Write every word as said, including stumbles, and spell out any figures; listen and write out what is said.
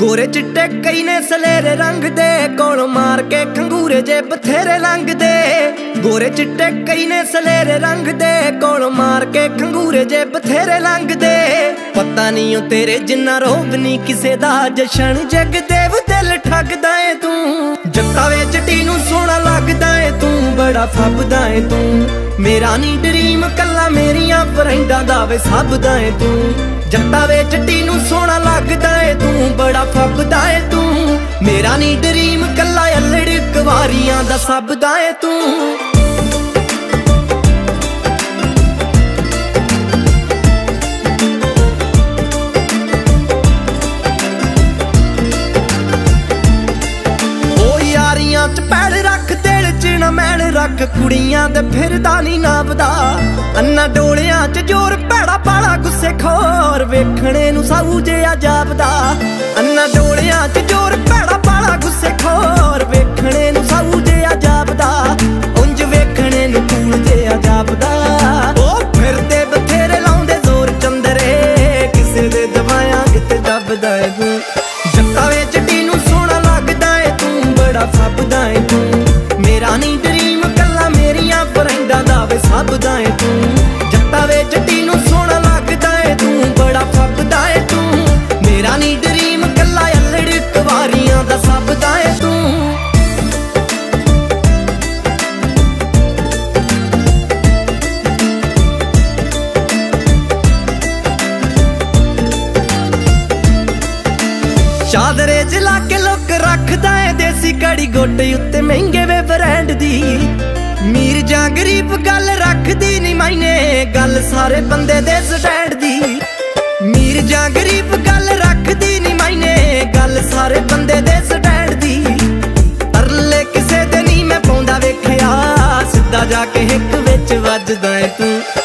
गोरे चिट्टे कई ने सलेरे रंग दे, कोल मार के खंगूरे जे बथेरे लंघ दे। गोरे चिट्टे कई ने सलेरे रंग दे, कोल मार के खंगूरे जे बथेरे लंघ दे। पता नहीं ओ तेरे जिन्ना रोब नी किसे दा, जशन जगदेव दिल ठगदा ऐ तू। जट्टा वे जटी नू सोहना लगदा ऐ तू, बड़ा फबदा ऐ तू। मेरा नी ड्रीम कल्ला मेरियां फ्रेंडां दा वे सबदा ऐ तू। जट्टा वे जटी नू सोहना लगदा ऐ तू, बड़ा फबदा ऐ तू। मेरा नी ड्रीम कल्ला अल्लड़ कवारियां दा सबदा ऐ तू। च पैड़ रख दिल च न मैल रख, कुड़ियां दे फिरदा नी नापदा। अन्ना डोलियां च जोर भैड़ा पाला गुस्से खोर, वेखणे नू साऊ जिहा जापदा। अन्ना डोलियां च जोर भैड़ा पाला गुस्से खोर, वेखणे नू साऊ जिहा जापदा। उंज वेखणे नू कूल जिहा जापदा। ओ फिरदे बथेरे लाउंदे जोर चंदरे, किसे दे दवायां किते दबदा ऐ तू। जट्टा वे जटी नू सोहना लगदा ऐ तू, बड़ा फबदा ऐ तू। मेरा नी ड्रीम कल्ला मेरियां फ्रेंडां दा वे सबदा ऐ तू। जट्टा वे जटी नू सोहना लगदा ऐ तू, बड़ा फबदा ऐ तू। मेरा नी ड्रीम कल्ला अल्लड़ कवारियां दा सबदा ऐ तू। चादरे च लाके लोक रखदा ऐ देसी घड़ी, गोटे उत्ते महंगे वे ब्रांड दी। मीर जां गरीब गल रखदी नी मायने, गल सारे बंदे दे स्टैंड दी। मीर जां गरीब गल रखदी नी मायने, गल सारे बंदे दे स्टैंड दी। तरले किसे दे नी मैं पाउंदा वेखिया, सिद्धा जाके हिक विच वजदा ऐ तू।